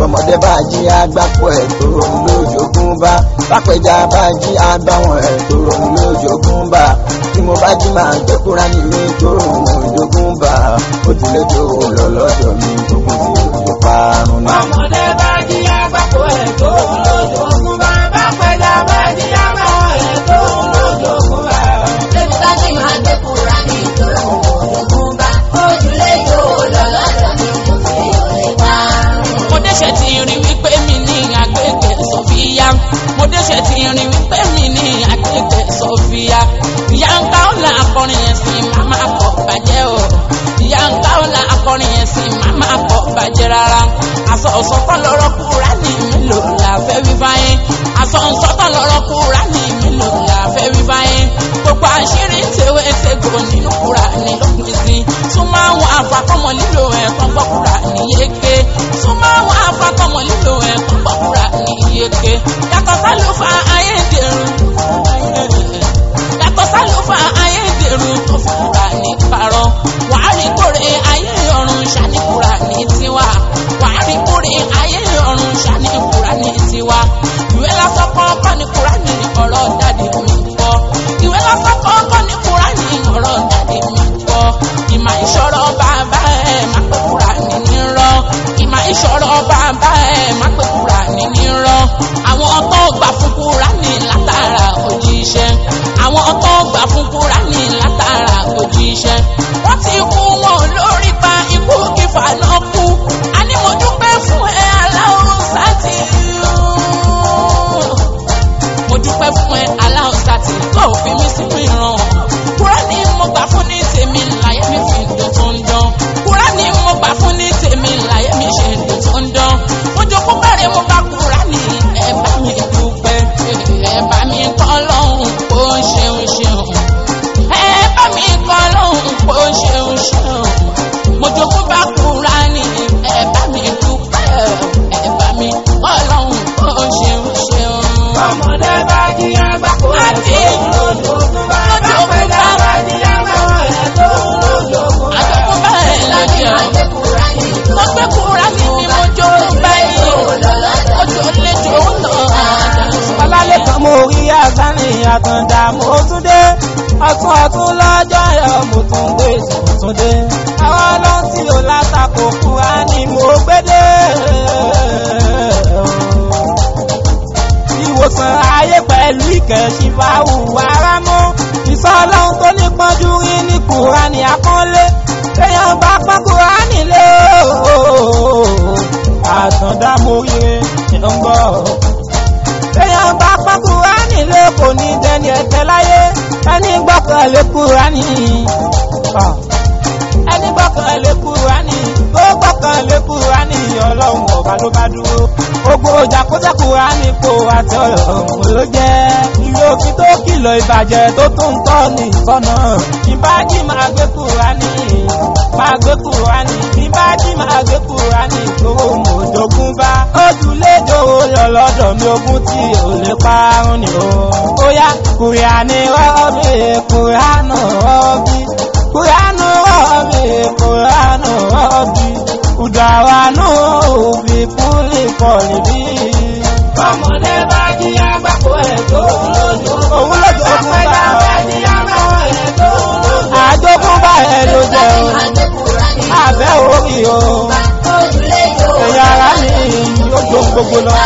bọ́mọdé bá jí agbápọ̀ ẹ̀ tó ronú lójoogun bá bápẹja bá jí agbáwọn ẹ̀ tó ronú lójoogun bá tí mo bá jí máa gbé Kùránì mi tó ronú lójoogun bá ó ti lé tó lọ lọ́dọ̀ mi ogun tí ó ti parun ni. bọ́mọdé bá jí agbápọ̀ ẹ̀ tó ronú lójoogun bá bápẹja bá jí agbáwọn ẹ̀ tó ronú lójoogun bá. Lẹ́mi bá jí máa gbé Kùránì tó ronú lójoogun bá ó ti lé tó lọ lọ́dọ̀ mi ogun tí ó ti parun. Mo dẹ́ṣẹ̀ ti rí wípé mi ní agbègbè Sofia. Mo dẹ́ṣẹ̀ ti rí wípé mi ní agbègbè Sofia. Ìyá ń ká ọ̀la akọrin ẹ̀sìn màmá kọ̀ bàjẹ́ o. Ìyá ń ká ọ̀la akọrin ẹ̀sìn màmá kọ̀ bàjẹ́ rárá. Aṣọ ọ̀sọ́tọ̀ lọ́rọ̀ Kùránì mélòó la fẹ́ wí báyìí. Aṣọ ọ̀sọ́tọ̀ lọ́rọ̀ Kùránì mélòó la fẹ́ wí báyìí. Gbogbo àṣírí tewé tegbò nínú Kùránì ló pín sí. Súnmọ́ àwọn àfàkọ́mọ lílo ẹ̀kọ́ gbọ́ Kùránì yéké. Súnmọ́ àwọn àfàkọ́mọ lílo ẹ̀kọ́ gbọ́ Kùránì yéké. Yàtọ̀ sálùfà ayédèrú. Yàtọ̀ sálùfà ayédèrú tó fi Kùránì parọ́. Wàá rí kórè ayé ọ̀run ṣàní Kùránì tiwa. Wàá rí kórè ayé ọ̀run ṣàní Kùránì tiwa. Ìwé lásán kọ́kọ́ ní Kùránì ọ̀rọ̀ dàdí mi kọ́. Ìwé lásán kọ́kọ́ ní Kùránì ọ̀rọ̀ dàdí mi kọ́. Ìmọ̀ ìṣọ̀rọ̀ bàbá ẹ̀ má pé Kùránì nírọ́. Ìmọ̀ ìṣọ̀rọ̀ bàbá ẹ̀ má pé Kùránì nírọ́. Àwọn tó gbà fún Kùránì látara òjíṣẹ́. Àwọn tó gbà fún Kùránì látara òjíṣẹ́. Wọ́n ti kú wọn lórí pa ikú kífà náà kú. A ní mo dúpẹ́ fún ẹ aláwọ̀ sátì. Mo dúpẹ́ fún ẹ aláwọ̀ sátì tó fi mí sínú ìran. Kùránì mo gbà fún ní tèmi láyé mi fi dùn tó ń dán. Kùránì mo gbà fún ní tèmi láyé mi ṣe dùn tó ń dán. Mo jókòó bẹ̀rẹ̀ mo bá Kùránì ẹ bá mi dúpẹ́. Ẹ bá mi kọ́ lọ́hùn kó ṣeun ṣeun. Ẹ bá mi kọ́ lọ́hùn kó ṣeun ṣeun. Mo jókòó bá Kùránì ẹ bá mi dúpẹ́. Ẹ bá mi kọ́ lọ́hùn kó ṣeun ṣeun. Ọmọdé bá jí agbáko ẹ̀ tó lójoogun bá bápẹja bá jí agbáko ẹ̀ tó lójoogun bá. Àjọ̀kún bá ẹ̀ lọ́jọ́. Mo gbé Kùránì ni mo jókòó báyìí. Ojú olójú náà. Ọlálẹ́ kan mo rí àgbáni àtàndá mo tún dé. Ọ̀tún lọ́jọ́ yọ mo tún gbé tuntun dé. Àwọn ọlọ́run tí ò látakò Kùránì mo gbé dé. Ìwòsàn ayé pẹ̀lú ìkẹ̀sí bá hùwà ara mọ́. Ìsọ ọlọ́run tó ní pọ́njú rí ní Kùránì àkọ́lé. Èèyàn bá pọ́n Kùránì lé ooo. Àtàndá mo rí ẹ̀ ń gbọ́. Èèyàn bá pọ́n Kùránì lé kò ní dẹni ẹ̀tẹ́ láyé. Ẹni gbọ́kànlé Kùránì. Ẹni gbọ́kànlé Kùránì. Tó gbọ́kànlé Kùránì ọlọ́run ọba ló bá dúró. Gbogbo ìjàkújà Kùránì kò àti ọlọ́run ló jẹ́. Ìwé òfin tó kìlọ̀ ìbàjẹ́ tó tún ń tọ́ ní ìtọ́nà. Ìbájí máa gbé Kùránì. Máa gbé Kùránì. Ìbájí máa gbé Kùránì. Owó mòjogún bá. Ojúlédò lọ́lọ́dọ̀ mi ogún tí ò lè parun ni o. Ó yá Kùránì rọ́ọ̀bì Kùránì rọ́ọ̀bì. Kùránì rọ́ọ̀bì Kùránì rọ́ọ̀bì. Kùdàwánú òbí kúlì kọ̀lì bí. Ọmọdé bá jí agbáko ẹ̀ tó lójoogun bá. Òun lójoogun bá. Bápẹja bá jí agbáko ẹ̀ tó lójoogun bá. Àjogún bá ẹ ló jẹ́ o. Àbẹ́ orí o. Ẹ̀yà ara mi yóò jó gbogbo lọ.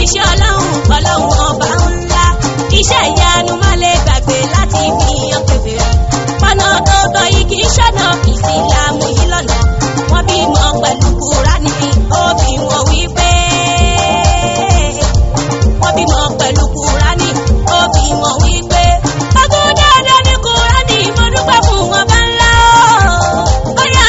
iṣẹ́ ọlọ́run ọba ńlá iṣẹ́ ìyanu má lè gbàgbé láti fi hàn kedere ọ̀nà tó tọ́ yìí kì í ṣọ̀nà ìsìlámù yìí lọ́nà wọ́n bímọ pẹ̀lú Kùránì ó bí wọn wípé wọ́n bímọ pẹ̀lú Kùránì ó bí wọn wípé ọdún dáadáa ní Kùránì mo dúpẹ́ fún wọn bá ńlá ó yá.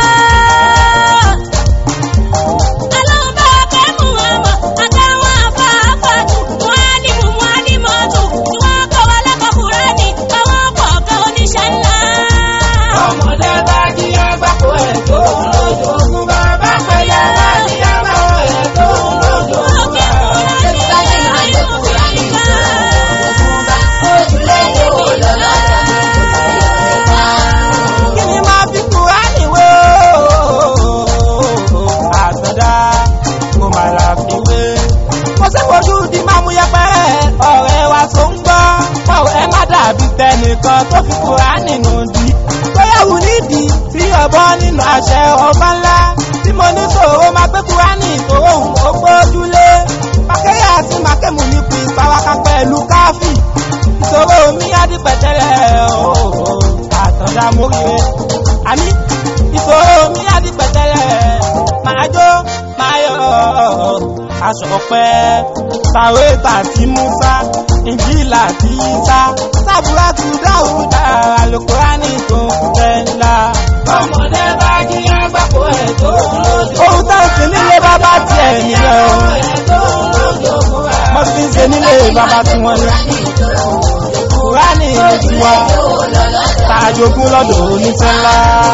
Ọlọ́run bá kẹ́ mú wọn mọ̀ àtàwọn afáfáàtù wọn á ní mú wọn á ní mọ́tò tí wọ́n kọ́ wa lẹ́kọ̀ọ́ Kùránì àwọn kọ̀ọ̀kan oníṣẹ́ ńlá. ọmọdé bá jí agbáko ẹ̀ tó lójoogun bàbá pẹ̀lẹ́ bá jí agbáko ẹ̀ tó lójoogun bàbá. Kí ni máa fi Kùránì wé àtàndá mo máa là fi wé. Mo ṣe fojú di máa mú yẹpẹ́ ọ̀rẹ́ wa tó ń gbọ́. Ọ̀rẹ́ má dàbí tẹnìkan tó fi Kùránì nù di. Bóyáwù nídìí tí ọ̀bọ nínú àṣẹ ọba ńlá. Tí mo ní sòro máa gbé Kùránì tòrò òun ó gbójúlé. Mákẹ́yà àti mákẹ́mù ní pín ìpawáká pẹ̀lú káfí. Ìṣòro mi á di pẹ̀tẹ́lẹ̀ àtàndá móríire. Àní ìṣòro mi á di pẹ̀tẹ́lẹ̀ máa jó máa yọ̀ aṣọ ọ̀pẹ́. Tàwétà tí Músá Ìnjílà tí Ísá Sábúrátù Dáúdà Àlùkùránì tó fẹ́ ńlá. ọmọdé bá jí agbáko ẹ̀ tó lójoogun. Ohun tó ń sin nílé bàbá tiẹ̀ nílẹ̀ o. Mo ti ń ṣe nílé bàbá tí wọ́n lé. Kùránì tiwa tàjogún lọ́dọ̀ oníṣẹ́ ńlá.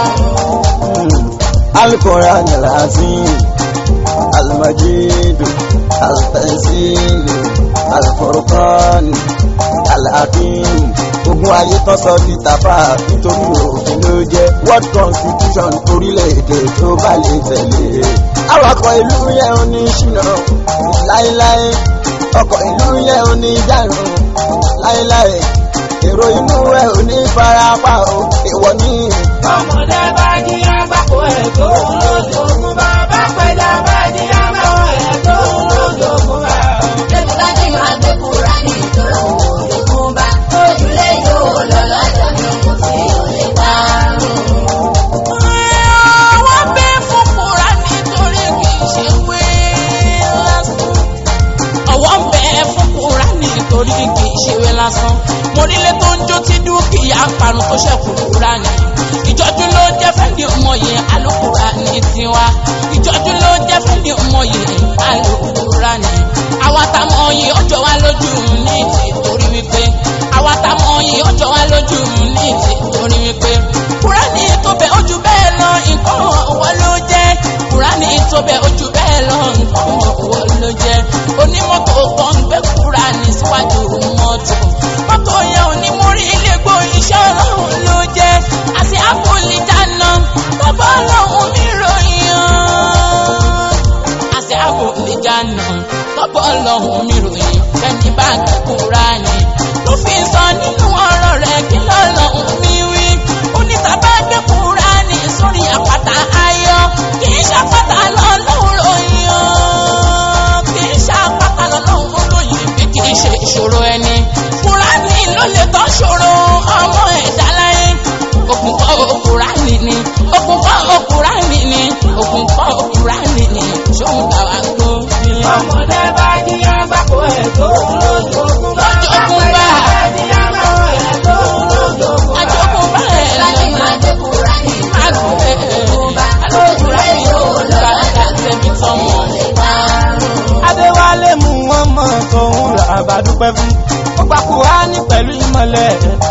Al-Qur'an al-Azim Al-Majid Al-Tanzil Al-Furqan Al-Hakim. Ogun ayé tán sọ di tàfà nítorí òfin ló jẹ́ World Constitution orílẹ̀-èdè tó bá lè tẹ̀lé. Awakọ̀ ìlú yẹn ò ní ṣìnà láéláé, ọkọ̀ ìlú yẹn ò ní dàrún láéláé, èrò inú ẹ̀ ò ní farapa o, èèwọ̀ ní. ọmọdé bá jí agbáko ẹ̀ tó lójoogun bàbá pẹ̀lẹ́ bá jí agbáko ẹ̀ tó lójoogun bàbá. Débi bá dé máa gbé Kùránì tóró òjògùn bá ojúlé yóò lọ lọ́dọ̀ ní kò sí òlé parun. Wọ́n bẹ́ fún Kùránì torí kì í ṣe wé lásán. Ọwọ́ ń bẹ fún Kùránì torí kì í ṣe wé lásán. Mo nílé tó ń jó tí dúkìá parun tó ṣẹ̀kù Kùránì. Ìjọ́jú ló jẹ́ fẹ́ ní ọmọ yẹn Al-Kùránì tiwa. Ìjọ́jú ló jẹ́ fẹ́ ní ọmọ yẹn Al-Kùránì. Àwa tá mọ̀ yìí ó jọ wá lójú ní ìtorí wípé. Àwa tá mọ̀ yìí ó jọ wá lójú ní ìtorí wípé. Kùránì tó bẹ ojú bẹ́ẹ̀ lọ nǹkan ọ̀wọ́ ló jẹ́. Kùránì tó bẹ ojú bẹ́ẹ̀ lọ nǹkan ọ̀wọ́ ló jẹ́. Onímọ́tò kan ń gbé Kùránì síwájú mọ́tò. Mọ́tò yẹn ò ní mórí ilé gbó iṣẹ́ Ọlọ́run ló jẹ́. Àti àpòlì dáná bàbá Ọlọ́run mi ròyìn ọ́. Àti àpòlì dáná bàbá Ọlọ́run mi ròyìn. Fẹ́ni bá gbé Kùránì ló fi sọ nínú ọ̀rọ̀ rẹ̀ kí lọ́lọ́run mi wí. Onítàbá gbé Kùránì sórí àpáta ayọ̀. Kì í ṣàpáta lọ́lọ́run ròyìn ọ́. Kì í ṣàpáta lọ́lọ́run ròyìn bí kì í ṣe ìṣòro ẹni. Kùránì ló lè tọ́ ṣòro ọmọ ẹ̀dá láyé. Òkun kọ́ Kùránì ni, òkun kọ́ Kùránì ni, òkun kọ́ Kùránì ni, ṣóun tàwa gbó nílé. ọmọdé bá jí agbáko ẹ̀ tó lójoogun bàbá pẹ̀lẹ́ bá jí agbáko ẹ̀ tó lójoogun bàbá. Àjogún bá ẹ̀ Bá dé máa gbé Kùránì tóró òjògùn bá ojúlé yóò lọ lọ́dọ̀ ní kò sí òlé parun. Adéwálé mú wọn mọ̀ tóun là bá dúpẹ́ fún. Ó gba Kùránì pẹ̀lú ìmọ̀lẹ̀.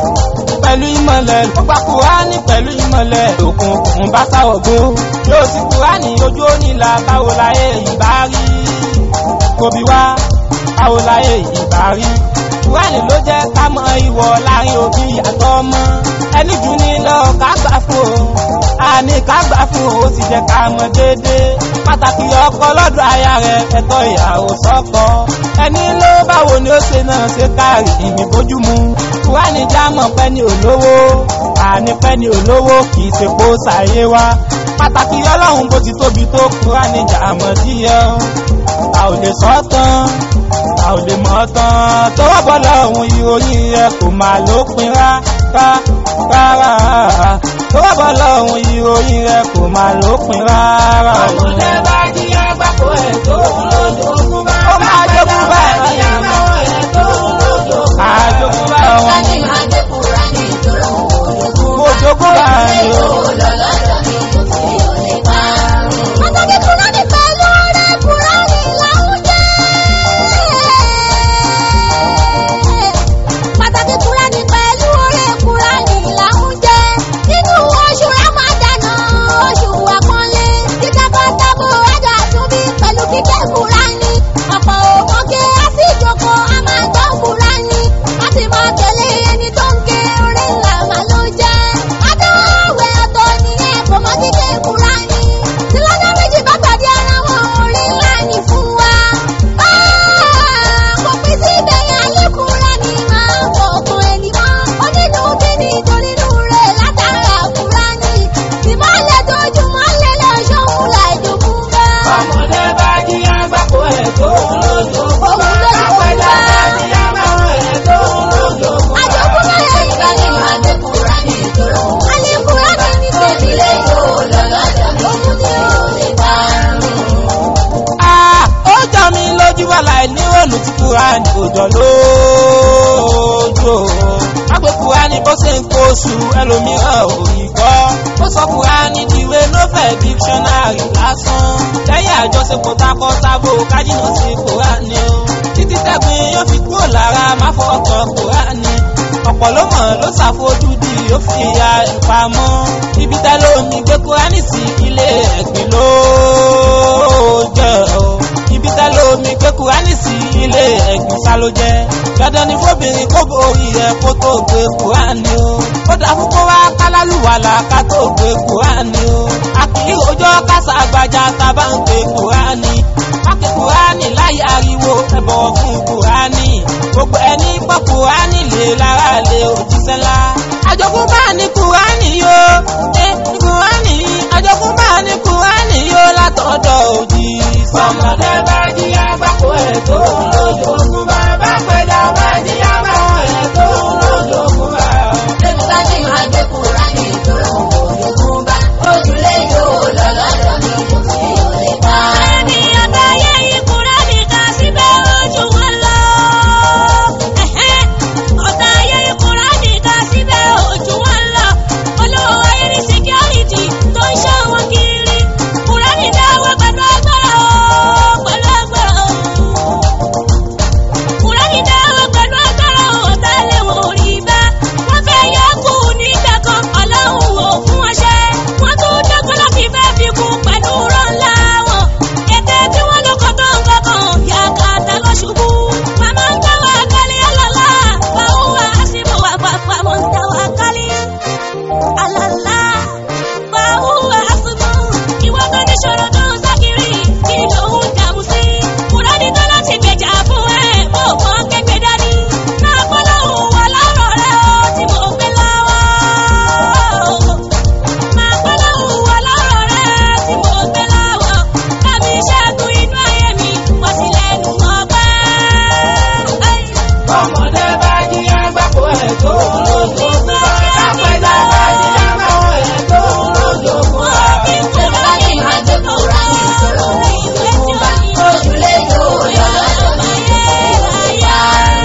Ó gba Kùránì pẹ̀lú ìmọ̀lẹ̀. Òkùnkùn bá sáwọ̀ gbó. Yóò sí Kùránì ojú onílà káwo láyé ìbá rí. Kò bí wá káwo láyé ìbá rí. Kùránì ló jẹ́ ká mọ ìwọ̀ láàrin òbí àtọmọ. Ẹni jù ní lọ ká gbà fún o. Àní ká gbà fún o, ó sì jẹ́ ká mọ déédéé. Pàtàkì ọkọ lọ́dọ̀ aya rẹ̀ ẹ̀tọ́ ìyàwó sọ́kọ. Ẹni ló báwo ni ó ṣe náà ṣe káàrí ìmì bójúmu. Kùránì jámọ̀ pẹ́ ní olówó. Àní pẹ́ ní olówó kì í ṣe kó ṣàyé wá. Pàtàkì Ọlọ́run bó ti tóbi tó Kùránì jámọ̀ díẹ̀. a ò lè sọ tán a ò lè mọ̀ tán tọwọ́ bọ́ lọ́hùn ìròyìn rẹ̀ kò máa lópin rárá tọwọ́ bọ́ lọ́hùn ìròyìn rẹ̀ kò máa lópin rárá. ọmọdé bá jí agbáko ẹ̀ tó ń lójoogun bá. ó máa jogún bá àjogún bá wọn. mo jogún bá ní o. pàtàkì Kùránì pẹ̀lú ọ̀rẹ́ Kùránì láwùjẹ́. pàtàkì Kùránì pẹ̀lú ọ̀rẹ́ Kùránì láwùjẹ́. nínú oṣù Ramadana oṣù àpọ́nlé kíkẹ́kọ̀ọ́ ẹ̀dá àtúnbí pẹ̀lú kíkẹ́ Kùránì. ọ̀pọ̀ òmọ́gé á sì jókòó á máa gbọ́ Kùránì. á sì máa tẹ̀lé ẹni tó ń ké orí ńlá màá ló jẹ́. adáwẹ̀ ọ̀tọ̀ nìyẹn kò mọ kíkẹ́ Kùránì. tí lọ́jọ́ méjì bá pàdé ara wọn orí ńlá ní fún wa. kò pín sí ìbẹ̀yìn ayé Kùránì máa ń fọkàn ẹni mọ́. onínú bí ní ìdùnnú rẹ̀ látara Kùránì. ìmọ̀lẹ̀ tójú mọ́lẹ̀ lọ́jọ́ òun láì dùnkún bá. ọmọdé bá jí agbáko ẹ̀ tó ń lójoogun bá. òun ló dùnkún bá. àjọkún náà yẹ ìgbàlè máa dé Kùránì dúró. alẹ́ Kùránì ní tèmílẹ̀ yóò lọ́lọ́dọ̀ mi. òun ni ó lè parun. ó jọ mi lójú wà láì nírònú tí Kùránì kò jọ lójú o. àgbẹ̀ Kùránì bó ṣe ń kó oṣù ẹlòmíràn ò rí gbọ́. ó sọ Kùránì diwé novel dictionary lásán. lẹ́yìn àjọṣepọ̀ takọ-tabo kájínà sí Kùránì o. títí tẹ́gbìn yóò fi kúrò lára má fọkàn Kùránì. ọ̀pọ̀ ló mọ̀ ló ṣàfojúdi ó fi ya ẹ̀ pamọ́. ibi tẹ́ lómi gbé Kùránì sí ilé ẹ̀gbìn ló jẹ́ o. ibi tẹ́ lómi gbé Kùránì sí ilé ẹ̀gbìn sá ló jẹ́. dandan ni fóbìnrin kó borí ẹ̀ kó tó gbé Kùránì o. ó dà fún kó wá kálálùwàlà ká tó gbé Kùránì o. a kì í rojọ́ kásá àgbàjà tá a bá ń gbé Kùránì. a kì Kùránì láyé ariwo ẹ bọ̀wọ̀ fún Kùránì. gbogbo ẹni gbọ́ Kùránì lè lára lè òjíṣẹ́ ńlá. àjogún bá ní Kùránì yó Kùránì àjogún bá ní Kùránì yó látọ̀dọ̀ òjíṣẹ́. ọmọdé bá jí agbáko ẹ̀ tó ń lójoogun bá. bá pẹ̀lú bá jí agbáko ẹ̀ tó ń lójoogun bá. Tẹ́mi bá jí máa gbé Kùránì dúró òjògùn bá. ojúlé yóò lọ́lọ́dọ̀ mi kò sí òlè pa. ẹni àgbáyé yìí Kùránì kà síbẹ̀ ojú wọn lọ. ọ̀tá ayé yìí Kùránì kà síbẹ̀ ojú wọn lọ. olówó ayé ní security tó ń ṣọ́ wọn kiri. Kùránì dáwọ́ pẹ̀lú agbára o pẹ̀lú agbára o. Kùránì dáwọ́ pẹ̀lú agbára o ọ̀tá lé wọn ò rí bá. wọ́n fẹ́ yọ kù nígbà kan Ọlọ́run ò fún wọn ṣe. wọ́n tún dọ́gbọ́n láti fẹ́ fi kún pẹ̀lú rọ́ńlá wọn. ètè tí wọ́n ló kọ́ tó ń gbọ́kàn yà kàtà lọ ṣubú. màmá ń tàwa kálí alọ́lá fáwọn wá sí mọ̀ wá pàpà mọ̀ ń tàwa kálí alọ́lá fáwọn wá sí mọ̀. ìwọ tó ní ṣòro tó ń sákiri kí lòun dààmú sí. Kùránì tó láti gbèjà fún ẹ mọ̀ mọ́ kékeré dání. náà kọ́ lóhùn wà lọ́rọ̀ rẹ ó tí mo gbé lọ́wọ́. máa kọ́ lóhùn wà lọ́rọ̀ rẹ tí mo gbé lọ́wọ́. kámi ṣẹ́gun inú ayé mi wọ́n sì lẹ́nu ọgbẹ́. ọmọdé bá jí agbáko ẹ̀ tó ń lójoogun bá. bá pẹ̀lú bá jí agbáko ẹ̀ tó ń lójoogun bá. Tẹ́mi bá jí máa gbé Kùránì dúró òjògùn bá. ojúlé yóò lọ́lọ́dọ̀ mi kò sí òlè pa.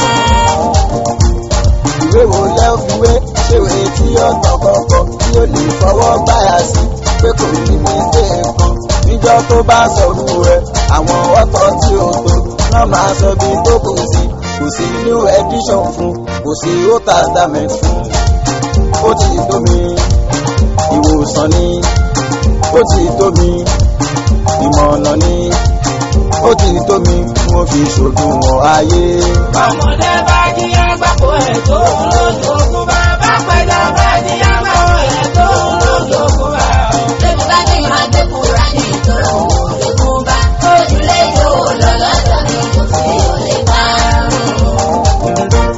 ìwé wo lẹ́ ó fi wé ṣèwé tí ó tàn kọ̀ọ̀kan tí ó lè fọwọ́ gbáyà sí pé kò ní ní ṣe nǹkan níjọ́ tó bá sọ̀rọ̀ rẹ̀ àwọn ọ̀tọ̀ tí ó tó náà máa sọ bí tó kù sí kò sí new edition fún kò sí old testament fún ó ti tó mi ìwòsàn ni ó ti tó mi ìmọ̀nà ni ó ti tó mi mo fi ṣòdiwọ̀n ayé. ọmọdé bá jí agbáko ẹ̀ tó ń lójoogun bá. bá pẹ̀lú bá jí agbáko ẹ̀ tó ń lójoogun bá. Tẹ́mi bá jí máa gbé Kùránì dúró òjògùn bá. ojúlé yóò lọ́lọ́dọ̀ mi kò sí òlè parun.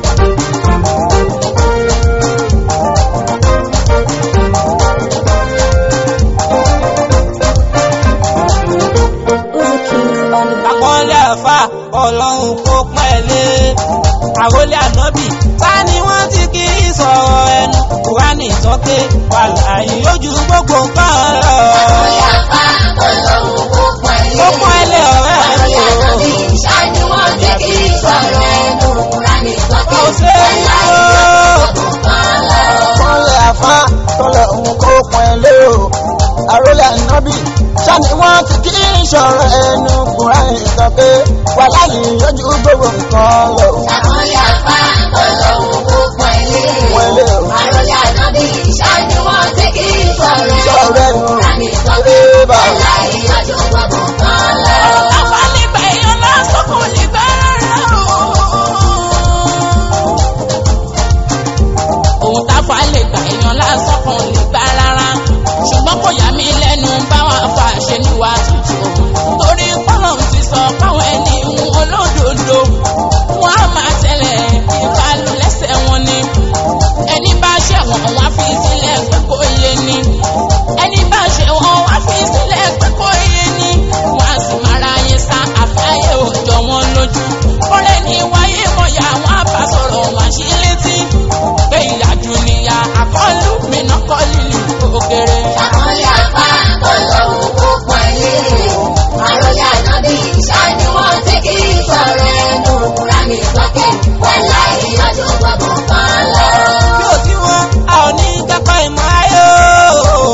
Uzi Kings on the beat. àpọ́nlé wà láyé ojú gbogbo nǹkan lọ. Àkọlé àpá olóhùn kó pọ̀nlé. Ó pọ́nlé ọ̀rẹ́ Àròlé rẹ̀ o. ànábì ṣáájú wọn tí kì í sọ̀rọ̀ ẹnu Kùránì sókè. Kò ṣe é Aláì lò. ojú gbogbo nǹkan lọ. Kọ́lé àfá tọ́lọ̀ òun kó pọn ẹ lé o. Àrólé ànábì ṣáni wọ́n ti kí ìṣọ̀rọ̀ ẹnu Kùránì sọ pé wà láyé yọjú gbogbo nǹkan lọ. Àkọlé àpá olóhùn kó pọ̀nlé. Pọ̀nlé o. Àròlé ànábì ṣáájú wọn tí kì í sọ̀rọ̀ ẹnu Kùránì sókè. Aláì ojú gbogbo nǹkan lọ. Àfàlìgbà èèyàn lásán kò lè gbà rárá o. Òun táfà lè gbà èèyàn lásán kò lè gbà rárá. Ṣùgbọ́n kò yà mí lẹ́nu báwọn afa ṣe níwà tútù. Torí pọ́lọ̀ ti sọ báwọn ẹni olódodo. Wọ́n á máa tẹ̀lé ìbálò lẹ́sẹ̀ wọn ni. Ẹni bá ṣẹ̀wọ̀n wọ́n á fi sílẹ̀ pé kò yé ni. Ẹni bá ṣẹ̀wọ̀n wọ́n á fi sílẹ̀ pé kò yé ni. Wọ́n á sì máa ra yẹn sá àfáyé òjò wọn lójú. Kọ́lé ní wáyé mọ̀yà wọn á bá sọ̀rọ̀ wọn sí létí. Pé ìyàjú níyà àkọlù mi náà kọ́ lílì òkèrè. Àkọlé àpá olóhùn kó pọ̀nlé. Àròlé ànábì ṣáájú wọn tí kì í sọ̀rọ̀ ẹnu Kùránì sókè. Aláì ojú gbogbo nǹkan lọ. Bí ò sí wọn, a ò ní kẹ́kọ̀ọ́ ìmọ̀ ayé o.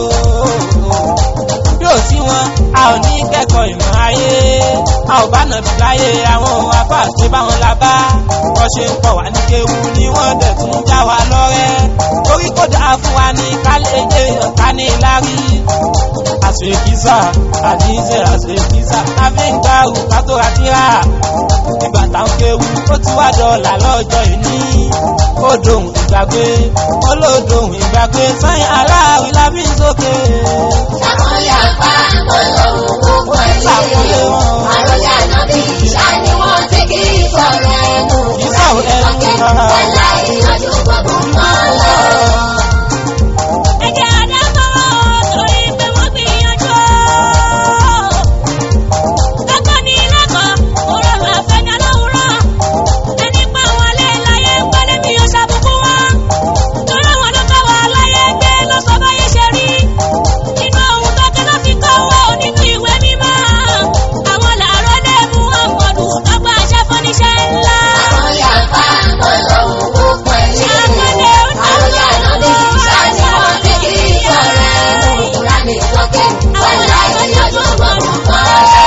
Bí ò sí wọn, a ò ní kẹ́kọ̀ọ́ ìmọ̀ ayé. A ò bá nàbí láyé àwọn afá ṣe báwọn la bá. Wọ́n ṣe ń pọ̀ wá ní kéwu ni wọ́n dẹ̀ tún já wa lọ́rẹ́. Orí kò dáa fún wa ní ká lè jẹ ọ̀tá ní lárí. Àṣèkísà, àdíṣe àṣèkísà, ká fi ń gbárù ká tó ra tíra. Ìgbà táwọn kéwu ó ti wá dọ̀là lọ́jọ́ ìní. Ó dohùn ìgbàgbé, olódohùn ìgbàgbé, sáyìn aláàrí lábí sókè. Àkọlé àpá olóhùn kó pọ̀nlé. Àròlé ànábì ṣáájú wọn tí kì í sọ̀rọ̀ ẹnu Kùránì sókè. Aláì ojú gbogbo nǹkan lọ. Ẹ̀jẹ̀ àdámọ́ torí pé wọ́n gbìyànjú. Lọ́kàn ní lẹ́kọ̀ọ́, òróró àfẹ́dá lówùrọ̀. Ẹni pa wọn lé láyé ń pẹ́lẹ́ mi ò ṣàbùkù wọn. Torí àwọn ló kọ́ wa láyé gbé ló sọ báyé ṣe rí. Nínú ohun tó kẹ́ ló fi kọ́ wọ́ nínú ìwé mímọ́. Àwọn làárọ̀ lé mú ọ̀pọ̀lù lọ́gbà aṣẹ́ fọ́níṣẹ́ ńlá. Àkọlé àpá olóhùn kó pọ̀nlé. Àkọlé Àròlé ànábì ṣáájú wọn tí kì í sọ̀rọ̀ ẹnu Kùránì sókè. Aláì ojú gbogbo nǹkan lọ.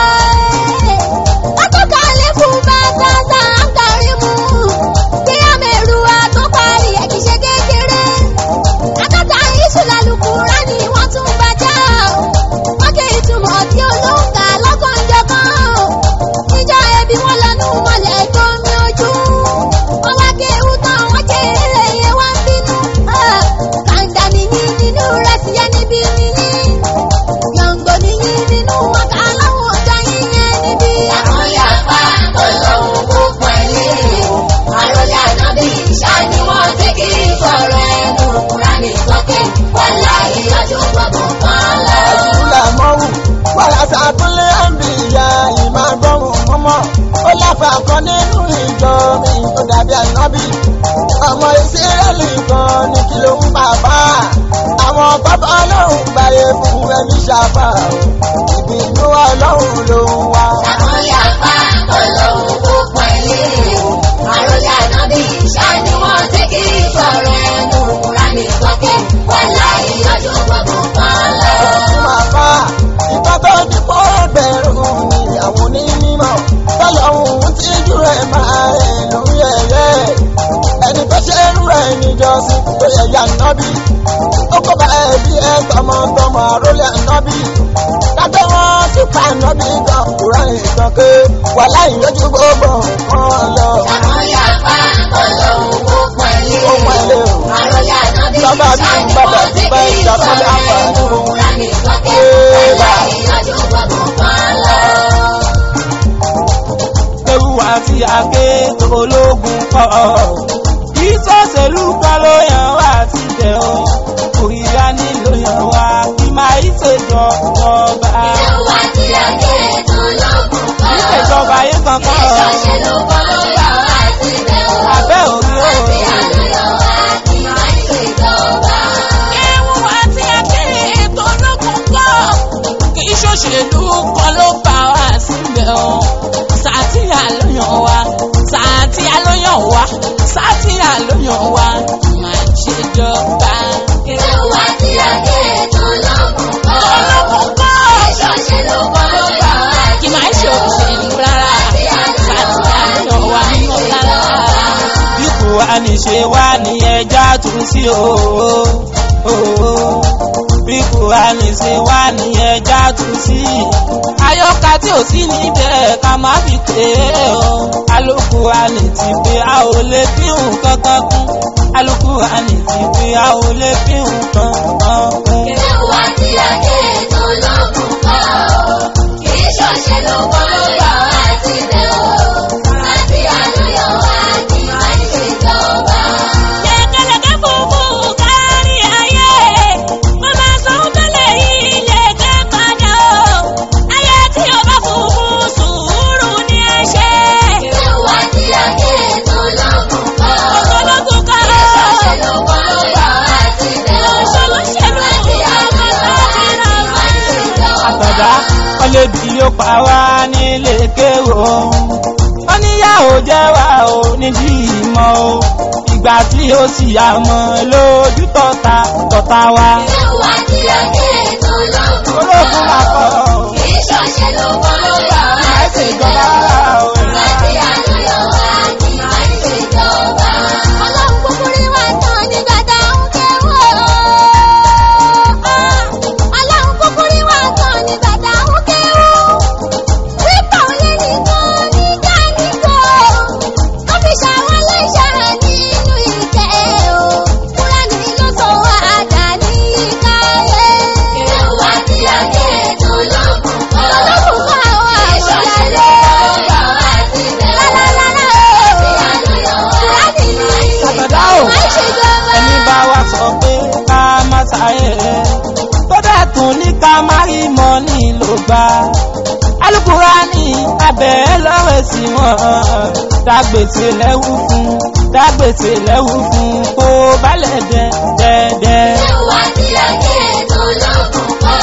Atọ́kalẹ̀ fún bàbá Sàǹkàrí mú. Kí àmẹ́rù àtọ́parí ẹ̀ kì í ṣe kékeré. Akátá ìṣúná Kùránì wọ́n tún bàjá. Wọ́n ké ìtumọ̀ tí olóńgà lọ́kànjọ̀kan. Ìjọ ẹbí wọn lọ́nu mọ́lẹ̀ tó mi ojú. Wọ́n wá kéwú tán wọ́n ké eré yẹn wá ń bínú. Kàńdà nìyí nínú rẹ̀ sì yẹ níbí nìyí. Yọ̀ǹgò nìyí nínú wọn kà láwọn ọ̀gá yín yẹn níbí. Àkọlé àpá olóhùn kó pọ̀nlé. Àròlé ànábì ṣáájú wọn tí kì í sọ̀rọ̀ ẹnu Kùránì sókè. Aláì ojú gbogbo nǹkan lọ. Àdúrà mọ́wù wàrà sàkúnlé àǹbìyà ìmọ̀ gbọ́hùn mọ́mọ́. Ó láfa kan nínú ìjọ mi tó dàbí ànábì. Ọmọ Ísírẹ́lì kan ní kí ló ń bàbá. Àwọn bàbá ọlọ́run gbàyè fún ẹni ṣàfà o. Ìbínú ọlọ́run ló ń wá. Àkọlé àpá olóhùn kó pọ̀nlé. Àròlé ànábì ṣáájú wọn tí kì í sọ̀rọ̀ ẹnu Kùránì sókè. Aláì ojú gbogbo nǹkan lọ. Màmá ìgbà tó di kó bẹ̀rù ni àwọn onímọ̀. Tọ́lọ́hún tí jù rẹ̀ máa rẹ̀ lórí ẹ̀yẹ́. Ẹni tó ṣe rú ẹ̀ níjọ́sí tó yẹ ya nábì. Ó kó bá ẹbí ẹ tọmọtọmọ àrólé ànábì. Dájọ́ wọn sì pa ànábì kan Kùránì kan ké. Wà láì lójú gbogbo nǹkan lọ. Àkọlé àpá olóhùn kó pọ̀nlé. Ó pọ̀nlé o. Àròlé ànábì Bàbá mi ṣáájú bàbá wọn ti tí bá kì í ìjàpá sọ̀rọ̀ àǹfààní ẹnu fún. Kùránì sókè. Aláì ojú gbogbo nǹkan lọ. Ewu àti àké ológun kọ́. Kì í sọ̀sẹ̀lú kan ló yàn wá síbẹ̀ o. Òrìyá nílò yàn wá kí máa ìṣèjọba. Ewu àti àké ológun kọ́. Ìṣèjọba ayé kankan. Ìṣòṣèlú kan ló yà wá síbẹ̀ o. Abẹ́ òrí o. Àti àlùyọ̀ wá kí máa ń ṣèjọba. síbẹ̀ o. Sàtíyà ló yàn wá, Sàtíyà ló yàn wá, Sàtíyà ló yàn wá. Máa ṣe jọba. Ìlú wa ti àgé ètò lọ́kùn kọ́. Ọlọ́kùn kọ́. Ìṣọ̀ṣẹ́ ló bọ́ ló bá wá. Kì máa ṣe òṣèlú rárá. Sàtíyà ló yàn wá nínú rárá. Bí Kùránì ṣe wá ní ẹja tún sí o. Bí Kùránì ṣe wá ní ẹja tún sí. Àyọkà tí ò sí níbẹ̀ ká má fi pè é o. Al-Kùránì ti pé a ò lè fi nǹkan kan kún. Al-Kùránì ti pé a ò lè fi nǹkan kan kún. Ìlú wa ti àgé ètò lọ́kùn kọ́. Ìṣọ̀ṣẹ́ ló bọ́ ló bá wá síbẹ̀ o. Sàtíyà ló yàn wá kí máa ń ṣèjọba. Lẹ́kẹ̀lẹ́kẹ̀ funfun kárí ayé, mo máa sọ tẹ́lẹ̀ yìí lẹ́kẹ̀ padà o. Ayé tí o bá funfun sùúrù ni ẹ ṣe. Ìlú wa ti àgé ètò lọ́kùn kọ́. Ọ̀pọ̀lọpọ̀ kan ó. Ìṣọ̀ṣẹ́ ló bọ́ ló bá wá síbẹ̀ o. Olóṣèlú Sàtíyà ló yàn wá kí máa ń ṣèjọba. Àtọ̀dá ọlẹ́ bí ó pa wá nílé kéwò. Wọ́n níyàwó jẹ́ wá o níbi ìmọ̀ o. Ìgbà tí ó sì yà mọ́ lójú tọ̀tá wa. Ìlú wa ti àgé ètò lọ́kùn Ológun kọ́. akọ Ìṣọ̀ṣẹ́ ló bọ́ ló bá wá ẹ̀sìn síbẹ̀ ìjọba o. o. Sàtíyà ló yàn wá kí máa ń ṣèjọba. Ọlọ́run kúkú rí wa tán nígbà tá à ń kéwò. Ọlọ́run kúkú rí wa tán nígbà tá à ń kéwò. Wípé òun lè nìkan nígbà nígbò. Ó fi ṣàwọn lẹ́ṣà nínú ìtẹ́ o. Kúránì ló sọ wá dà ní ìkáyé. Ìlú wa ti àgé ètò lọ́kùn kọ́. Ọlọ́run kọ́ àwọn Ìṣọ̀ṣẹ́ àwòrán ló rẹ̀. bọ́ ló bá wá síbẹ̀ o. Lálálálá o. Sàtíyà ló yàn wá Kúránì kí máa ń ní Àtọ̀dá o. máa ṣèjọba. Ẹni bá wa sọ pé ká má sáré rẹ̀. Tó dẹ̀ tún ní ká má rí mọ́ nílò gbà. Al-Kùránì abẹ́ lọ́wọ́ sí wọn. Dágbèsè lẹ́wù fún, dágbèsè lẹ́wù fún kó balẹ̀ dẹ́dẹ́. Ìlú wa ti àgé ètò lọ́kùn kọ́.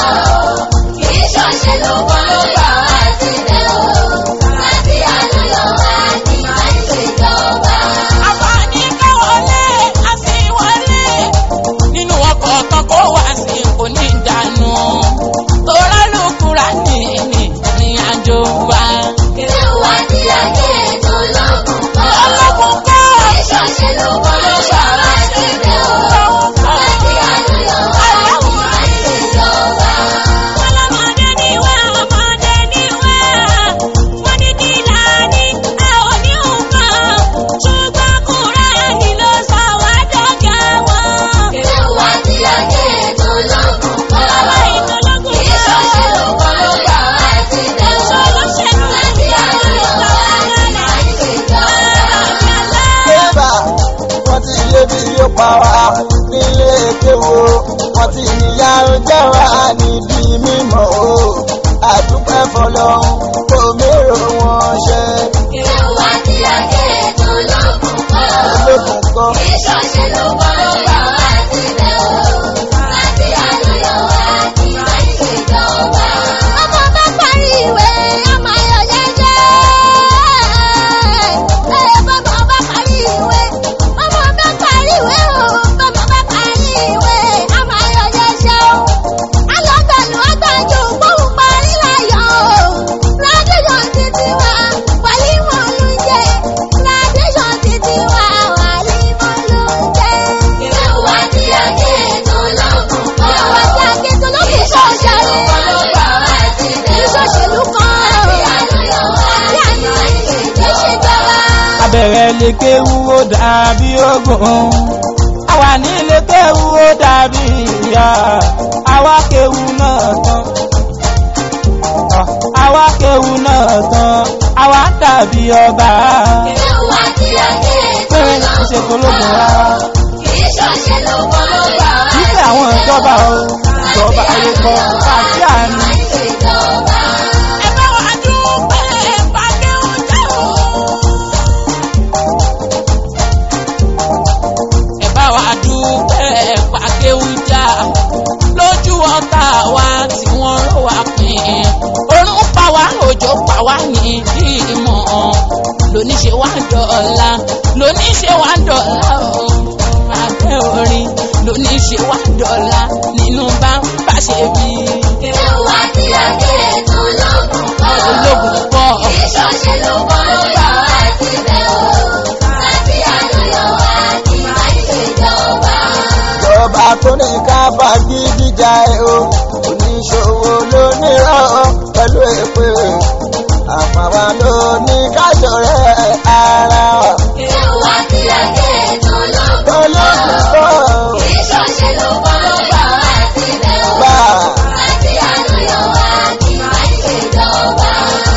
Ìṣọ̀ṣẹ́ ló bọ́ ló bá wá síbẹ̀ o. Sàtíyà ló yàn wá kí máa ń ṣèjọba. Àfààní ká wọlé, a sì wọlé. Nínú ọkọ̀ kan kó wá sí kò ní ìdánù. Torá ló Kùránì ní ìrìnàjò wa. Ìlú wa ti àgé ètò lọ́kùn kọ́. Ọlọ́kùn kọ́. Ìṣọ̀ṣẹ́ ló bọ́ ló bá wá síbẹ̀ o. Sàtíyà ló yàn wá kí máa ń ṣèjọba. Ọlọ́mọdé ni wá, ọmọdé ni wá. Wọ́n ní kí láàní, a ò ní nǹkan. Ṣùgbọ́n Kùránì ló sọ wá dọ̀gá wọn. Ìlú wa ti àgé ètò lọ́kùn kọ́. Ìtọ́lọ́gùn Ìṣọ̀ṣẹ́ ló bọ́ ló bá wá síbẹ̀ o. olóṣèlú Sàtíyà ló yàn wá kí máa ń ṣèjọba. Bébà wọ́n ti lé bí yóò pa wá nílé kéwò. Wọ́n ti níyà ó jẹ́ wá níbi mímọ́ o. Àdúpẹ́ fọlọ́run kò mérò wọn ṣe. Ìlú wa ti àgé ètò lọ́kùn kọ́. Ológun kọ́. Ìṣọ̀ṣẹ́ ló bọ́ ló bá wá síbẹ̀ o. Sàtíyà ló yàn wá kí máa ń ṣèjọba. Ọmọ bá parí ìwé, ọmọ ayọ̀ jẹ́jẹ́. Bọ́mọ bá parí ìwé, ọmọ bá parí ìwé o. Bọ́mọ bá parí ìwé, ọmọ ayọ̀ jẹ́jẹ́ o. Alọ́gbẹ̀lú ọgbàjú gbóhùn parí láyọ̀ o. Rádíṣàn títí wá, wàlí wọn ló ń jẹ. Rádíṣàn títí wá, wàlí wọn ló ń jẹ. Ìlú wa ti àgé ètò lọ́kùn kọ́. Ìwà tí a ké tó ló fi Ìṣọ̀ṣẹ́ ló ṣọ̀ṣẹ̀. bọ́ ló bá wá síbẹ̀ o. Ìṣòṣèlú kan. Sàtíyà ló yàn wá kí máa ń ṣèjọba. Abẹ̀rẹ̀ lè kéwú ó dàbí ogun. Àwa nílé kéwú ó dàbí ìyá. Àwa kéwú náà tán. Àwa kéwú náà tán. Àwa dàbí ọba. Ìlú wa ti àgé ètò Pé ìṣètò lọ́kùn ológun rárá. kọ́. Ìṣọ̀ṣẹ́ ló bọ́ ló bá wá Nífẹ̀ẹ́ àwọn ìjọba o. Ìjọba ayé kọ àti àní. máa ń ṣèjọba. Ẹ bá wa dúpẹ́ pàdé ọjọ́ o. Ẹ bá wa dúpẹ́ pàdé ọjà. Lójú ọ̀tá wa tí wọ́n rò wá pín. Orún pa wá, òjò pa wá ní dọ̀la lóní ṣe wá dọ̀la o àgbẹ̀ orin lóní ṣe wá dọ̀la nínú bá ṣe bí. Kéwà tí a dé ètò ológun pọ̀. Ológun pọ̀. Ìṣọ̀ṣẹ́ ló pọ̀ yọ àti bẹ̀ o. Láti àlùyọ̀ àti àìṣèjọba. Ìjọba tó ní ká fagídí jà o, oníṣòwò ló nírọ̀ pẹ̀lú èpè. Àpàwà ló ní kájọrẹ́ ara. Kéwà tí a dé ètò ológun Ológun pọ̀. pọ̀. Ìṣọ̀ṣẹ́ ló pọ̀ yọ àti bẹ̀ o. Gbà. Láti àlùyọ̀ àti àìṣèjọba.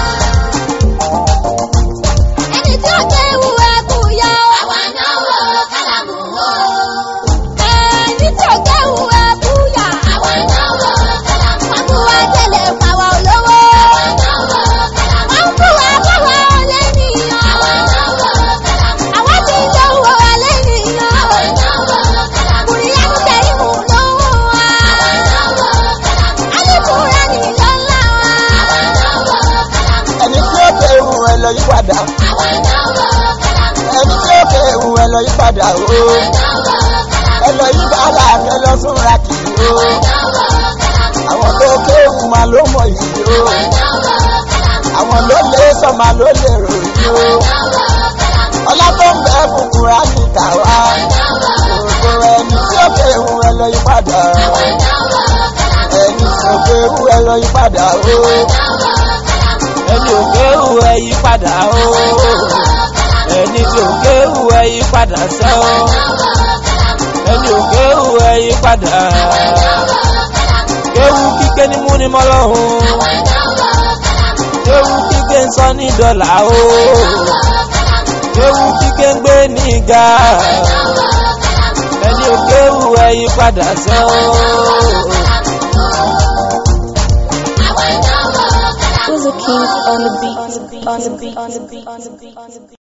Ẹni tí ó kéwú ẹkú yá o. Àwa náwó kálámù o. Ẹni tí ó kéwú ẹkú yá. Àwa náwó kálámù Wọ́n o. fún wa tẹ́lẹ̀ fáwa olówó. Àwa náwó kálámù Wọ́n fún wa fáwa ọlẹ́nìyàn. Àwa náwó kálámù o. Àwọn tí ń lówó ọlẹ́nìyàn. Àwa náwó kálámù o. Kùrìyànú kẹ́rìmù lówó wa. Àwa náwó kálámù o. Alíkùnrin ní lọ́lá wa. Àwa náwó kálámù o. Ẹni tí ó kéwù ẹ lọ yí padà. Àwa náwó kálámù o. Ẹni tí ó kéwù ẹ lọ yí padà o. Àwa náwó kálámù Ẹ lọ yí bàálà ẹ lọ súnra kì í o. o. Náwó kálámù o. Àwọn tó kéwù máa ló mọ̀ yìí o. Àwa náwó kálámù o. Àwọn ló lè sọ máa ló lè ròyìn o. Náwó kálámù o. Ọlá tó ń bẹ fún Kùránì kà wá. Gbogbo ẹni tí ó kéwù ẹ lọ yí padà. Náwó kálámù o. Ẹni tí ó kéwù ẹ lọ yí padà o. Náwó kálámù o. ẹni ò kéwù ẹ yí padà o. ẹni tí ò kéwù ẹ yí padà sẹ́ o. ẹni ò kéwù ẹ yí padà. kéwù kíké ní múni mọ́lọ́hún. kéwù kíké ń sọ ní dọ́là o. kéwù kíké ń gbé ní ga. ẹni ò kéwù ẹ yí padà sẹ́ o. Who's the king on the beat? On the beat? On the beat? On the beat?